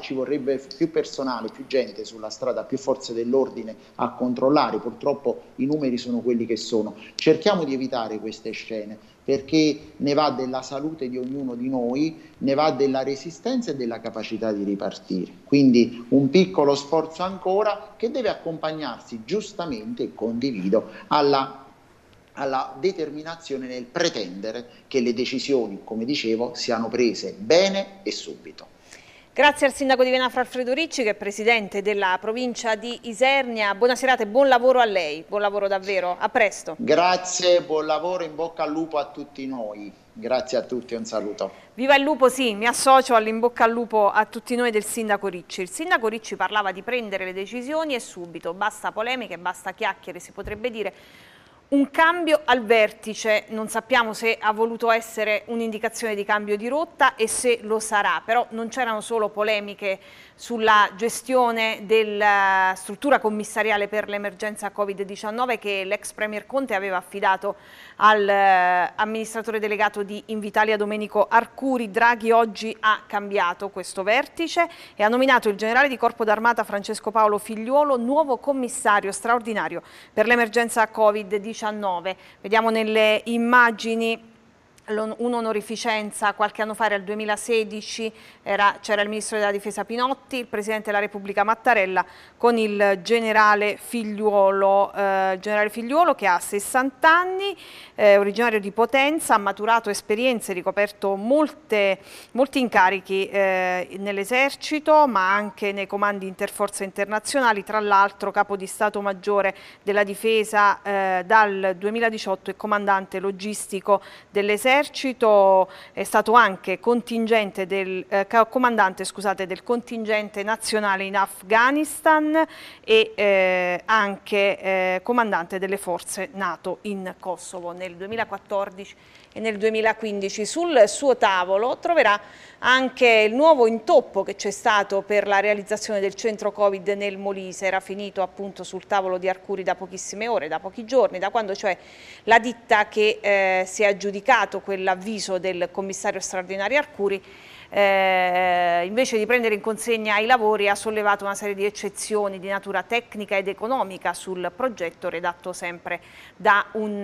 più personale, più gente sulla strada, più forze dell'ordine a controllare. Purtroppo i numeri sono quelli che sono. Cerchiamo di evitare queste scene, perché ne va della salute di ognuno di noi, ne va della resistenza e della capacità di ripartire. Quindi un piccolo sforzo ancora che deve accompagnarsi giustamente, e condivido, alla determinazione nel pretendere che le decisioni, come dicevo, siano prese bene e subito. Grazie al sindaco di Venafro Alfredo Ricci, che è presidente della provincia di Isernia. Buona serata e buon lavoro a lei, buon lavoro davvero, a presto. Grazie, buon lavoro, in bocca al lupo a tutti noi. Grazie a tutti, un saluto. Viva il lupo, sì, mi associo all'in bocca al lupo a tutti noi del sindaco Ricci. Il sindaco Ricci parlava di prendere le decisioni e subito, basta polemiche, basta chiacchiere, si potrebbe dire. Un cambio al vertice, non sappiamo se ha voluto essere un'indicazione di cambio di rotta e se lo sarà, però non c'erano solo polemiche sulla gestione della struttura commissariale per l'emergenza Covid-19 che l'ex Premier Conte aveva affidato all'amministratore delegato di Invitalia Domenico Arcuri. Draghi oggi ha cambiato questo vertice e ha nominato il generale di Corpo d'Armata Francesco Paolo Figliuolo nuovo commissario straordinario per l'emergenza Covid-19. Vediamo nelle immagini un'onorificenza qualche anno fa, era il 2016, c'era il ministro della difesa Pinotti, il presidente della Repubblica Mattarella con il generale Figliuolo che ha 60 anni, originario di Potenza, ha maturato esperienze, ricoperto molti incarichi nell'esercito ma anche nei comandi interforze internazionali, tra l'altro capo di Stato Maggiore della Difesa dal 2018 e comandante logistico dell'esercito. È stato anche comandante del contingente nazionale in Afghanistan e anche comandante delle forze NATO in Kosovo nel 2014 e nel 2015. Sul suo tavolo troverà anche il nuovo intoppo che c'è stato per la realizzazione del centro Covid nel Molise. Era finito appunto sul tavolo di Arcuri da pochissime ore, da pochi giorni, da quando cioè la ditta che si è aggiudicato quell'avviso del commissario straordinario Arcuri invece di prendere in consegna i lavori ha sollevato una serie di eccezioni di natura tecnica ed economica sul progetto redatto sempre da un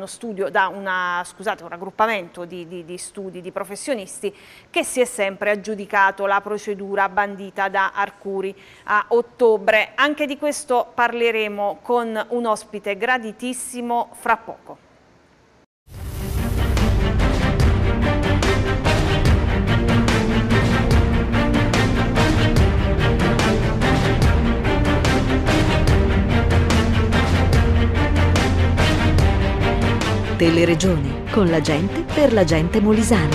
raggruppamento di studi di professionisti che si è sempre aggiudicato la procedura bandita da Arcuri a ottobre. Anche di questo parleremo con un ospite graditissimo fra poco. Teleregioni, con la gente, per la gente molisana.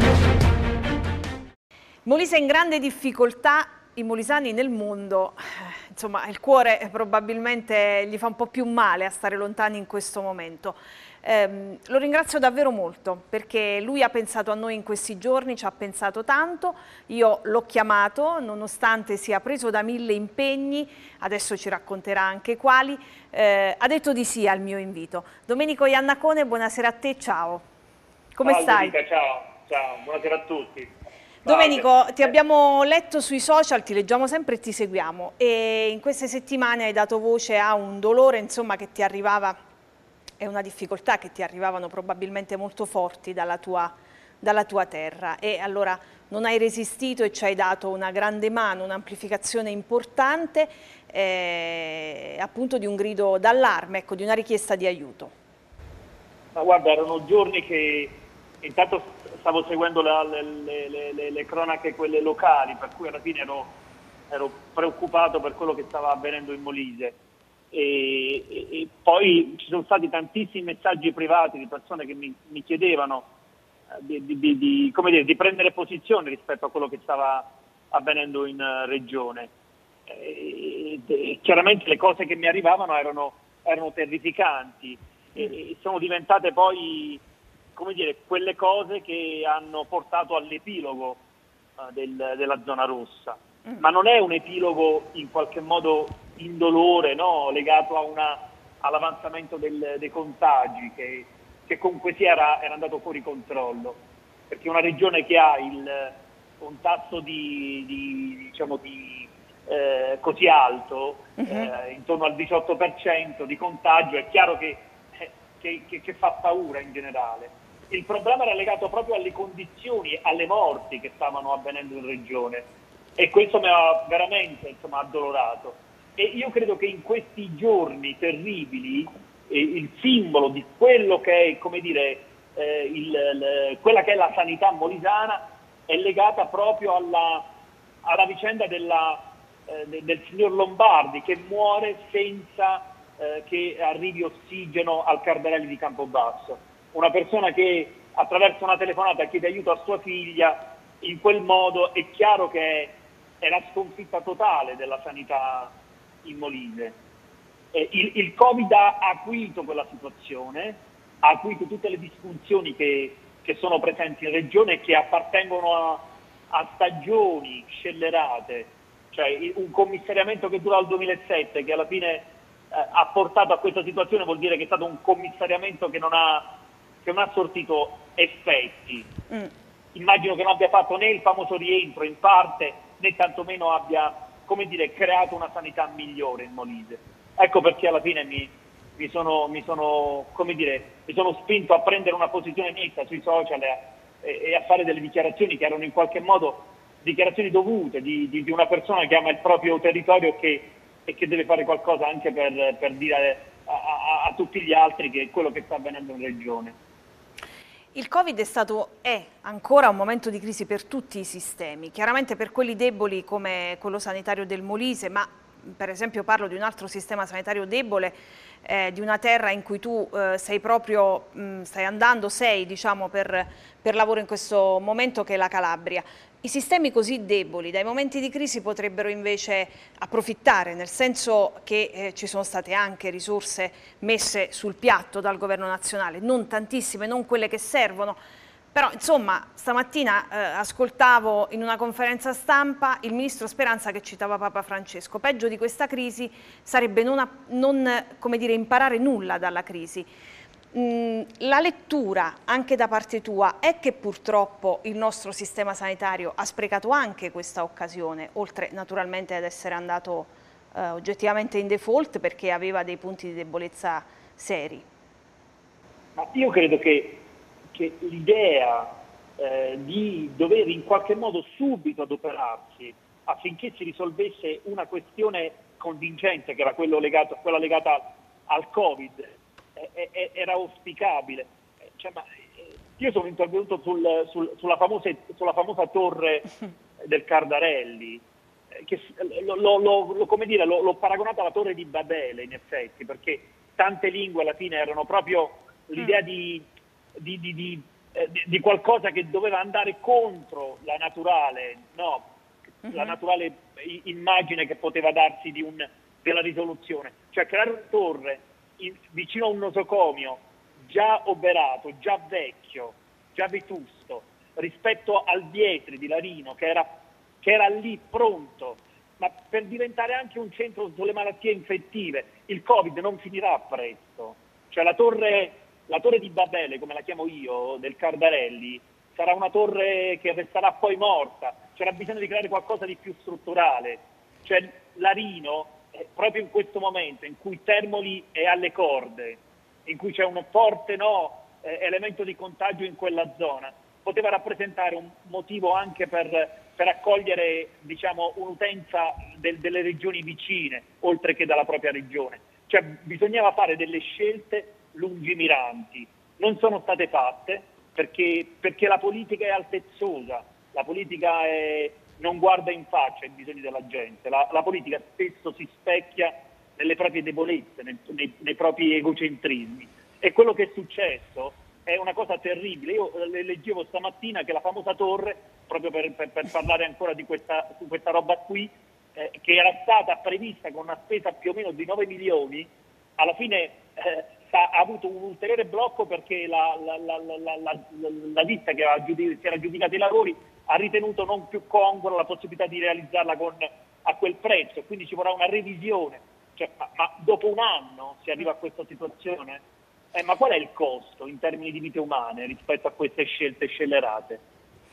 Molise in grande difficoltà, i molisani nel mondo, insomma il cuore probabilmente gli fa un po' più male a stare lontani in questo momento. Lo ringrazio davvero molto perché lui ha pensato a noi in questi giorni, ci ha pensato tanto, io l'ho chiamato nonostante sia preso da 1000 impegni, adesso ci racconterà anche quali, ha detto di sì al mio invito. Domenico Iannacone, buonasera a te, ciao. Come stai? Ciao, buonasera a tutti. Domenico, ti abbiamo letto sui social, ti leggiamo sempre e ti seguiamo e in queste settimane hai dato voce a un dolore insomma, che ti arrivava e una difficoltà che ti arrivavano probabilmente molto forti dalla tua terra e allora non hai resistito e ci hai dato una grande mano, un'amplificazione importante appunto di un grido d'allarme, ecco, di una richiesta di aiuto. Ma guarda, erano giorni che intanto stavo seguendo le cronache, quelle locali, per cui alla fine ero preoccupato per quello che stava avvenendo in Molise. E poi ci sono stati tantissimi messaggi privati di persone che mi chiedevano di prendere posizione rispetto a quello che stava avvenendo in regione. Chiaramente le cose che mi arrivavano erano terrificanti e sono diventate poi quelle cose che hanno portato all'epilogo della zona rossa. Ma non è un epilogo in qualche modo indolore, no? Legato all'avanzamento dei contagi che comunque era andato fuori controllo, perché una regione che ha diciamo, così alto, intorno al 18% di contagio, è chiaro che fa paura in generale. Il problema era legato proprio alle condizioni, alle morti che stavano avvenendo in regione, e questo mi ha veramente addolorato. E io credo che in questi giorni terribili il simbolo di quello che è, come dire, quella che è la sanità molisana è legata proprio alla vicenda del signor Lombardi, che muore senza che arrivi ossigeno al Cardarelli di Campobasso. Una persona che attraverso una telefonata chiede aiuto a sua figlia, in quel modo è chiaro che è la sconfitta totale della sanità in Molise. Il Covid ha acuito quella situazione, ha acuito tutte le disfunzioni che sono presenti in regione e che appartengono a stagioni scellerate, cioè un commissariamento che dura dal 2007, che alla fine ha portato a questa situazione, vuol dire che è stato un commissariamento che non ha sortito effetti. Immagino che non abbia fatto né il famoso rientro in parte, né tantomeno abbia, come dire, creato una sanità migliore in Molise. Ecco perché alla fine mi sono spinto a prendere una posizione netta sui social e a fare delle dichiarazioni che erano in qualche modo dichiarazioni dovute di una persona che ama il proprio territorio e che deve fare qualcosa anche per dire a tutti gli altri che è quello che sta avvenendo in regione. Il Covid è ancora un momento di crisi per tutti i sistemi, chiaramente per quelli deboli come quello sanitario del Molise, ma per esempio parlo di un altro sistema sanitario debole, di una terra in cui tu stai andando diciamo, per lavoro in questo momento, che è la Calabria. I sistemi così deboli dai momenti di crisi potrebbero invece approfittare, nel senso che ci sono state anche risorse messe sul piatto dal governo nazionale, non tantissime, non quelle che servono, però insomma stamattina ascoltavo in una conferenza stampa il ministro Speranza che citava Papa Francesco: peggio di questa crisi sarebbe non come dire, imparare nulla dalla crisi. La lettura anche da parte tua è che purtroppo il nostro sistema sanitario ha sprecato anche questa occasione, oltre naturalmente ad essere andato oggettivamente in default perché aveva dei punti di debolezza seri. Ma io credo che l'idea di dover in qualche modo subito adoperarsi affinché si risolvesse una questione contingente, che era quella legata al Covid, era auspicabile. Io sono intervenuto sulla famosa torre del Cardarelli, che l'ho paragonata alla torre di Babele, in effetti, perché tante lingue alla fine erano proprio l'idea di qualcosa che doveva andare contro la naturale, la naturale immagine che poteva darsi della risoluzione, cioè creare una torre vicino a un nosocomio già oberato, già vecchio, già vetusto, rispetto al Vietri di Larino che era lì pronto, ma per diventare anche un centro sulle malattie infettive. Il Covid non finirà presto, cioè la torre di Babele, come la chiamo io, del Cardarelli, sarà una torre che resterà poi morta. C'era bisogno di creare qualcosa di più strutturale, cioè Larino, proprio in questo momento in cui Termoli è alle corde, in cui c'è un forte elemento di contagio in quella zona, poteva rappresentare un motivo anche per accogliere, diciamo, un'utenza delle regioni vicine, oltre che dalla propria regione. Cioè bisognava fare delle scelte lungimiranti, non sono state fatte perché la politica è altezzosa, la politica non guarda in faccia i bisogni della gente, la politica spesso si specchia nelle proprie debolezze, nei propri egocentrismi, e quello che è successo è una cosa terribile. Io leggevo stamattina che la famosa torre, proprio per parlare ancora su questa roba qui, che era stata prevista con una spesa più o meno di 9 milioni, alla fine ha avuto un ulteriore blocco perché la ditta che si era aggiudicata i lavori ha ritenuto non più congrua la possibilità di realizzarla a quel prezzo, quindi ci vorrà una revisione. Cioè, ma dopo un anno si arriva a questa situazione? Ma qual è il costo in termini di vite umane rispetto a queste scelte scellerate?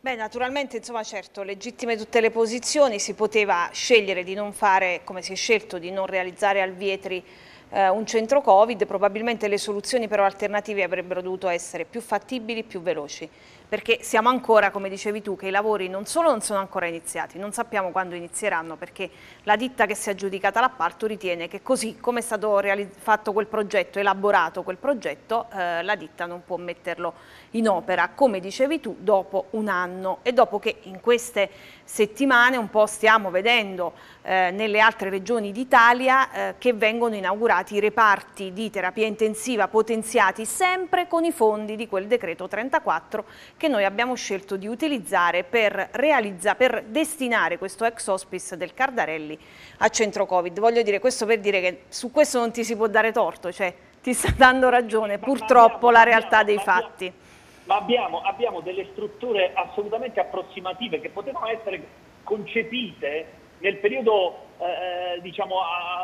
Beh, naturalmente, insomma, certo, legittime tutte le posizioni, si poteva scegliere di non fare, come si è scelto, di non realizzare al Vietri un centro Covid, probabilmente le soluzioni però alternative avrebbero dovuto essere più fattibili, più veloci, perché siamo ancora, come dicevi tu, che i lavori non solo non sono ancora iniziati, non sappiamo quando inizieranno, perché la ditta che si è aggiudicata l'appalto ritiene che così come è stato fatto quel progetto, elaborato quel progetto, la ditta non può metterlo in opera, come dicevi tu, dopo un anno, e dopo che in queste settimane un po' stiamo vedendo nelle altre regioni d'Italia che vengono inaugurati i reparti di terapia intensiva potenziati sempre con i fondi di quel decreto 34 che noi abbiamo scelto di utilizzare per destinare questo ex hospice del Cardarelli a centro Covid. Voglio dire questo per dire che su questo non ti si può dare torto, cioè ti sta dando ragione purtroppo la realtà dei fatti. Ma abbiamo delle strutture assolutamente approssimative che potevano essere concepite nel periodo, diciamo,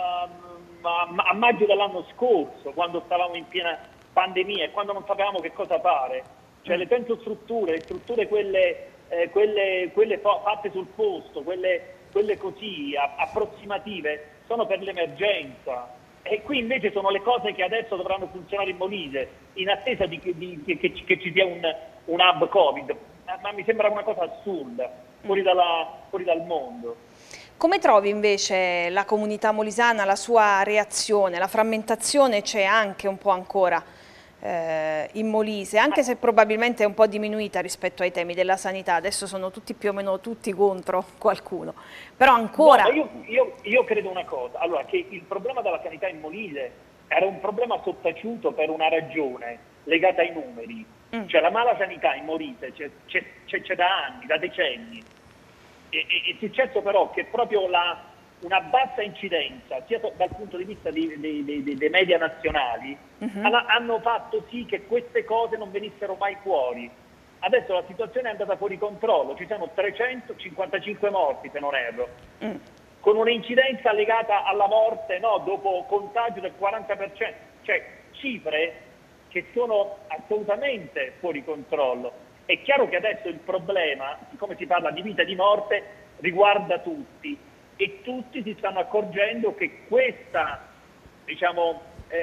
a maggio dell'anno scorso, quando stavamo in piena pandemia e quando non sapevamo che cosa fare. Cioè le tensostrutture, le strutture quelle fatte sul posto, quelle così approssimative, sono per l'emergenza. E qui invece sono le cose che adesso dovranno funzionare in Molise, in attesa che ci sia un hub Covid. Ma mi sembra una cosa assurda, fuori dal mondo. Come trovi invece la comunità molisana, la sua reazione? La frammentazione c'è anche un po' ancora in Molise, anche se probabilmente è un po' diminuita rispetto ai temi della sanità. Adesso sono tutti più o meno tutti contro qualcuno, però ancora... No, io credo una cosa, allora, che il problema della sanità in Molise era un problema sottaciuto per una ragione legata ai numeri. Cioè la mala sanità in Molise c'è da anni, da decenni. È successo però che proprio una bassa incidenza, sia dal punto di vista dei media nazionali, hanno fatto sì che queste cose non venissero mai fuori. Adesso la situazione è andata fuori controllo, ci sono 355 morti, se non erro, con un'incidenza legata alla morte, no, dopo contagio del 40%, cioè cifre che sono assolutamente fuori controllo. È chiaro che adesso il problema, siccome si parla di vita e di morte, riguarda tutti e tutti si stanno accorgendo che questa, diciamo,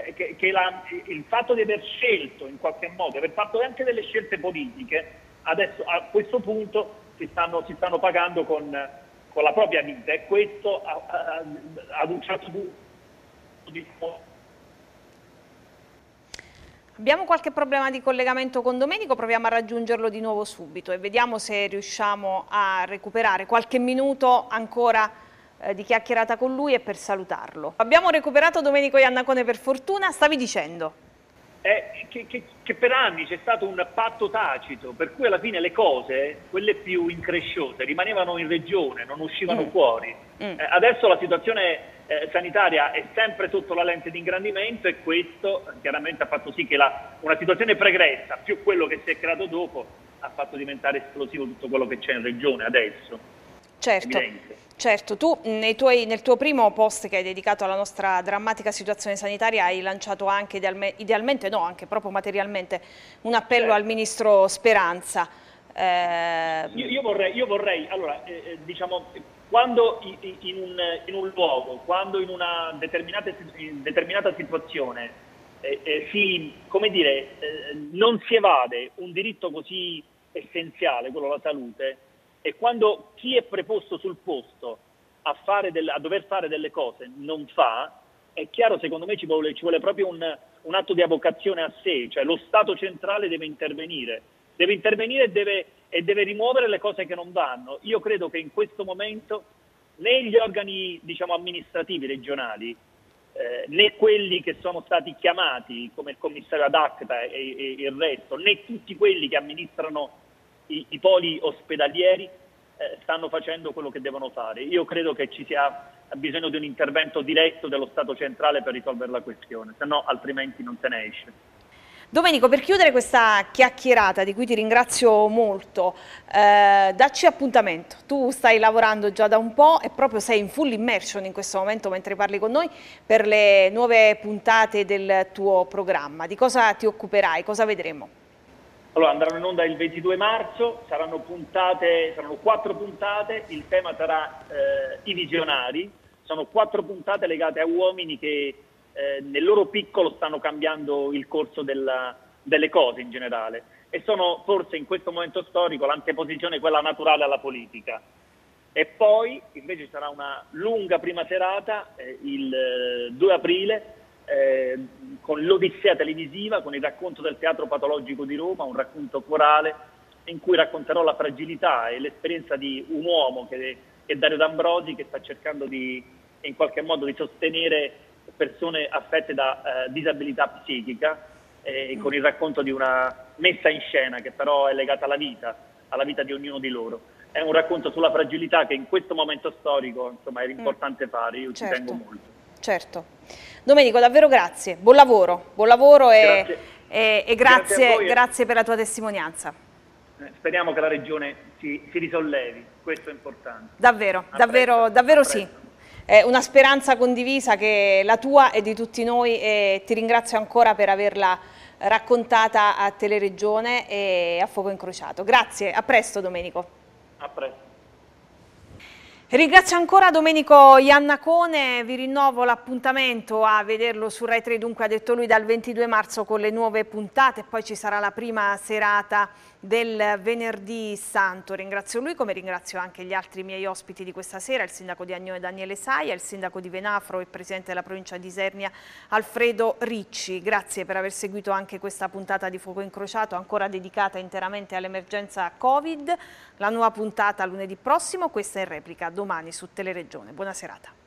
il fatto di aver scelto in qualche modo, aver fatto anche delle scelte politiche, adesso a questo punto si stanno pagando con la propria vita, e questo ad un certo punto... Abbiamo qualche problema di collegamento con Domenico, proviamo a raggiungerlo di nuovo subito e vediamo se riusciamo a recuperare qualche minuto ancora di chiacchierata con lui e per salutarlo. Abbiamo recuperato Domenico Iannacone per fortuna, stavi dicendo? Che per anni c'è stato un patto tacito, per cui alla fine le cose, quelle più incresciose, rimanevano in regione, non uscivano fuori. Adesso la situazione sanitaria è sempre sotto la lente di ingrandimento e questo chiaramente ha fatto sì che una situazione pregressa, più quello che si è creato dopo, ha fatto diventare esplosivo tutto quello che c'è in regione adesso. Certo. Certo, tu nel tuo primo post che hai dedicato alla nostra drammatica situazione sanitaria hai lanciato anche, idealmente no, anche proprio materialmente, un appello al Ministro Speranza. Io vorrei allora, diciamo, quando in un luogo, quando in una determinata situazione come dire, non si evade un diritto così essenziale, quello alla salute, e quando chi è preposto sul posto a dover fare delle cose non fa, è chiaro, secondo me ci vuole proprio un atto di avocazione a sé, cioè lo Stato centrale deve intervenire e deve rimuovere le cose che non vanno. Io credo che in questo momento né gli organi, diciamo, amministrativi regionali, né quelli che sono stati chiamati come il commissario ad acta e il resto, né tutti quelli che amministrano i poli ospedalieri stanno facendo quello che devono fare. Io credo che ci sia bisogno di un intervento diretto dello Stato centrale per risolvere la questione, se no altrimenti non se ne esce. Domenico, per chiudere questa chiacchierata di cui ti ringrazio molto, dacci appuntamento. Tu stai lavorando già da un po' e proprio sei in full immersion in questo momento mentre parli con noi per le nuove puntate del tuo programma. Di cosa ti occuperai? Cosa vedremo? Allora, andranno in onda il 22 marzo, saranno 4 puntate, il tema sarà i visionari, sono 4 puntate legate a uomini che nel loro piccolo stanno cambiando il corso delle cose in generale e sono forse in questo momento storico l'anteposizione quella naturale alla politica. E poi invece sarà una lunga prima serata, il 2 aprile, con l'Odissea televisiva, con il racconto del Teatro Patologico di Roma, un racconto corale in cui racconterò la fragilità e l'esperienza di un uomo che è Dario D'Ambrosi, che sta cercando in qualche modo di sostenere persone affette da disabilità psichica, con il racconto di una messa in scena che però è legata alla vita di ognuno di loro. È un racconto sulla fragilità che in questo momento storico, insomma, era importante fare, io ci tengo molto. Certo. Domenico, davvero grazie, buon lavoro e grazie per la tua testimonianza. Speriamo che la Regione si risollevi, questo è importante. Davvero sì. È una speranza condivisa che è la tua e di tutti noi e ti ringrazio ancora per averla raccontata a Teleregione e a Fuoco Incrociato. Grazie, a presto Domenico. A presto. Ringrazio ancora Domenico Iannacone, vi rinnovo l'appuntamento a vederlo su Rai 3, dunque ha detto lui, dal 22 marzo con le nuove puntate, poi ci sarà la prima serata del venerdì santo. Ringrazio lui come ringrazio anche gli altri miei ospiti di questa sera, il sindaco di Agnone Daniele Saia, il sindaco di Venafro e presidente della provincia di Isernia Alfredo Ricci. Grazie per aver seguito anche questa puntata di Fuoco Incrociato, ancora dedicata interamente all'emergenza Covid. La nuova puntata lunedì prossimo, questa è in replica domani su Teleregione. Buona serata.